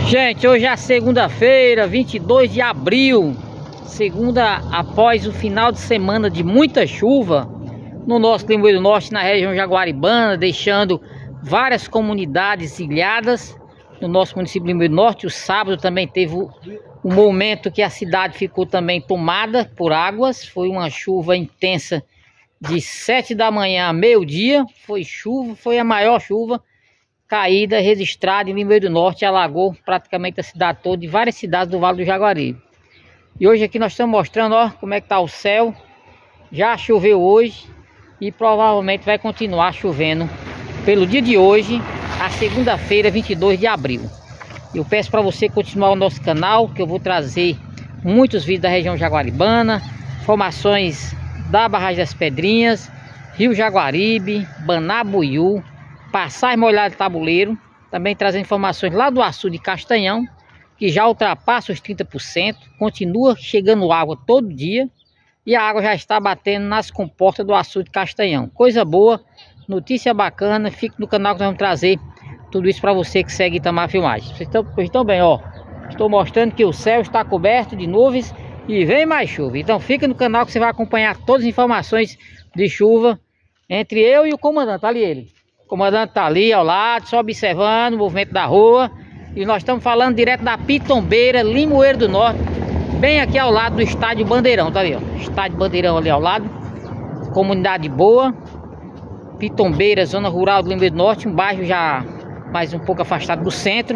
Gente, hoje é a segunda-feira, 22 de abril. Segunda após o final de semana de muita chuva no nosso Limoeiro do Norte, na região Jaguaribana, deixando várias comunidades ilhadas no nosso município de Limoeiro do Norte. O sábado também teve um momento que a cidade ficou também tomada por águas. Foi uma chuva intensa de 7 da manhã a meio-dia. Foi a maior chuva caída registrada em Limoeiro do Norte, alagou praticamente a cidade toda e várias cidades do Vale do Jaguaribe. E hoje aqui nós estamos mostrando, ó, como é que tá o céu. Já choveu hoje e provavelmente vai continuar chovendo pelo dia de hoje, a segunda-feira, 22 de abril. Eu peço para você continuar o nosso canal, que eu vou trazer muitos vídeos da região Jaguaribana, informações da Barragem das Pedrinhas, Rio Jaguaribe, Banabuiú, Passagem Molhada de Tabuleiro, também trazendo informações lá do açude de Castanhão, que já ultrapassa os 30%, continua chegando água todo dia, e a água já está batendo nas comportas do açude de Castanhão. Coisa boa, notícia bacana, fique no canal que nós vamos trazer tudo isso para você que segue Itamar Filmagens. Vocês estão bem, ó, estou mostrando que o céu está coberto de nuvens e vem mais chuva. Então fica no canal que você vai acompanhar todas as informações de chuva entre eu e o comandante. Ali ele. O comandante está ali ao lado, só observando o movimento da rua. E nós estamos falando direto da Pitombeira, Limoeiro do Norte, bem aqui ao lado do Estádio Bandeirão. Tá ali, ó, Estádio Bandeirão ali ao lado. Comunidade boa. Pitombeira, zona rural do Limoeiro do Norte, um bairro já mais um pouco afastado do centro,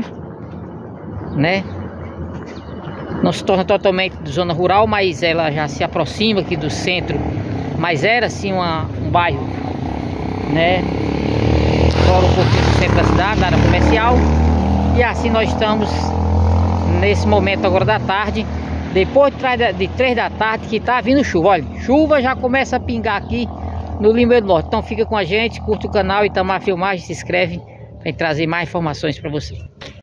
né? Não se torna totalmente de zona rural, mas ela já se aproxima aqui do centro. Mas era assim um bairro, né? Fora um pouquinho do centro da cidade, da área comercial. E assim nós estamos nesse momento agora da tarde, depois de 3 da tarde, que tá vindo chuva. Olha, chuva já começa a pingar aqui no Limoeiro do Norte. Então fica com a gente, curte o canal Itamar Filmagens, se inscreve para trazer mais informações para você.